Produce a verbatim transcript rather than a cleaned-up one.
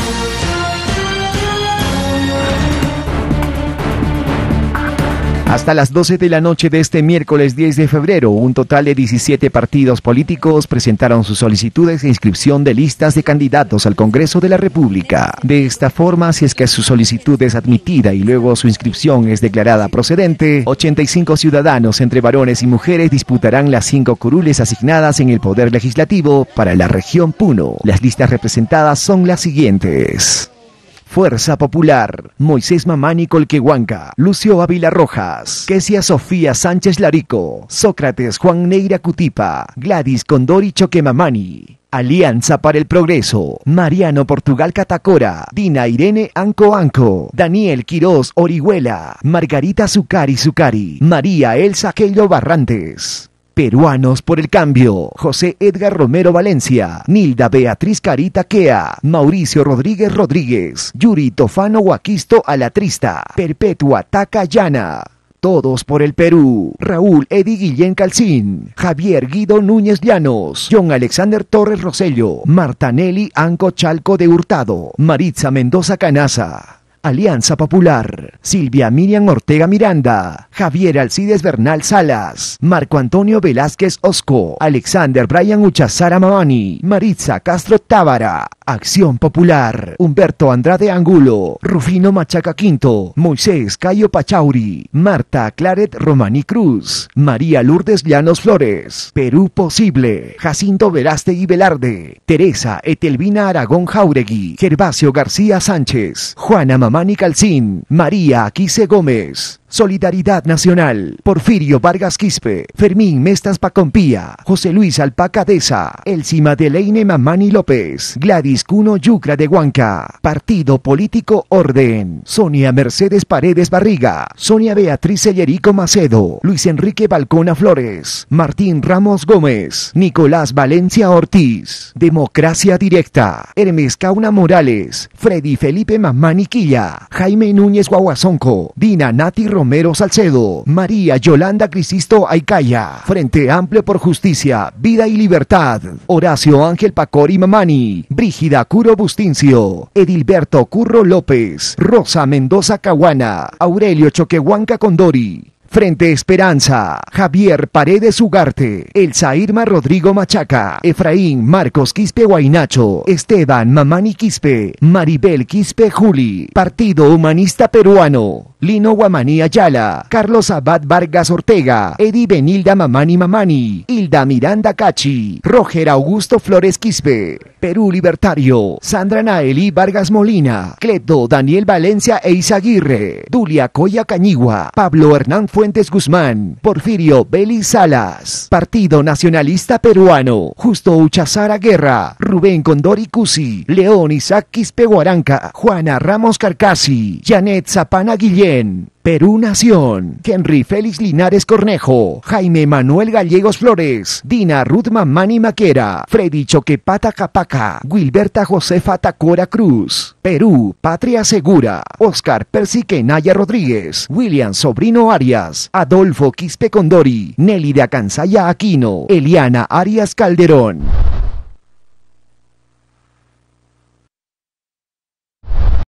Hasta las doce de la noche de este miércoles diez de febrero, un total de diecisiete partidos políticos presentaron sus solicitudes de inscripción de listas de candidatos al Congreso de la República. De esta forma, si es que su solicitud es admitida y luego su inscripción es declarada procedente, ochenta y cinco ciudadanos entre varones y mujeres disputarán las cinco curules asignadas en el Poder Legislativo para la región Puno. Las listas representadas son las siguientes: Fuerza Popular, Moisés Mamani Colquehuanca, Lucio Ávila Rojas, Kesia Sofía Sánchez Larico, Sócrates Juan Neira Cutipa, Gladys Condori Choquemamani. Alianza para el Progreso, Mariano Portugal Catacora, Dina Irene Anco Anco, Daniel Quirós Orihuela, Margarita Zucari Zucari, María Elsa Keilo Barrantes. Peruanos por el Cambio, José Edgar Romero Valencia, Nilda Beatriz Carita Quea, Mauricio Rodríguez Rodríguez, Yuri Tofano Huaquisto Alatrista, Perpetua Taca Llana. Todos por el Perú, Raúl Edi Guillén Calcín, Javier Guido Núñez Llanos, John Alexander Torres Rosello, Marta Nelly Anco Chalco de Hurtado, Maritza Mendoza Canaza. Alianza Popular, Silvia Miriam Ortega Miranda, Javier Alcides Bernal Salas, Marco Antonio Velázquez Osco, Alexander Brian Uchazara Mamani, Maritza Castro Tábara. Acción Popular, Humberto Andrade Angulo, Rufino Machaca Quinto, Moisés Cayo Pachauri, Marta Claret Romani Cruz, María Lourdes Llanos Flores. Perú Posible, Jacinto Verástegui Velarde, Teresa Etelvina Aragón Jauregui, Gervasio García Sánchez, Juana Mamani Calcín, María Aquise Gómez. Solidaridad Nacional, Porfirio Vargas Quispe, Fermín Mestas Pacompía, José Luis Alpaca Deza, Elsie Madeleine Mamani López, Gladys Cuno Yucra de Huanca. Partido Político Orden, Sonia Mercedes Paredes Barriga, Sonia Beatriz Sellerico Macedo, Luis Enrique Balcona Flores, Martín Ramos Gómez, Nicolás Valencia Ortiz. Democracia Directa, Hermes Cauna Morales, Freddy Felipe Mamani Quilla, Jaime Núñez Guaguazonco, Dina Nati Romero Salcedo, María Yolanda Crisisto Aicaya. Frente Amplio por Justicia, Vida y Libertad, Horacio Ángel Pacori Mamani, Brígida Curo Bustincio, Edilberto Curro López, Rosa Mendoza Caguana, Aurelio Choquehuanca Condori. Frente Esperanza, Javier Paredes Ugarte, Elsa Irma Rodrigo Machaca, Efraín Marcos Quispe Guainacho, Esteban Mamani Quispe, Maribel Quispe Juli. Partido Humanista Peruano, Lino Guamaní Ayala, Carlos Abad Vargas Ortega, Edi Benilda Mamani Mamani, Hilda Miranda Cachi, Roger Augusto Flores Quispe. Perú Libertario, Sandra Naeli Vargas Molina, Cleto Daniel Valencia e Izaguirre, Dulia Coya Cañigua, Pablo Hernán Fuentes Guzmán, Porfirio Belis Salas. Partido Nacionalista Peruano, Justo Uchazara Guerra, Rubén Condori Cusi, León Isaac Quispe Guaranca, Juana Ramos Carcasi, Janet Zapana Guillén. Perú Nación, Henry Félix Linares Cornejo, Jaime Manuel Gallegos Flores, Dina Ruth Mamani Maquera, Freddy Choquepata Capaca, Wilberta Josefa Tacora Cruz. Perú, Patria Segura, Oscar Percy Kenaya Rodríguez, William Sobrino Arias, Adolfo Quispe Condori, Nelly de Acansaya Aquino, Eliana Arias Calderón.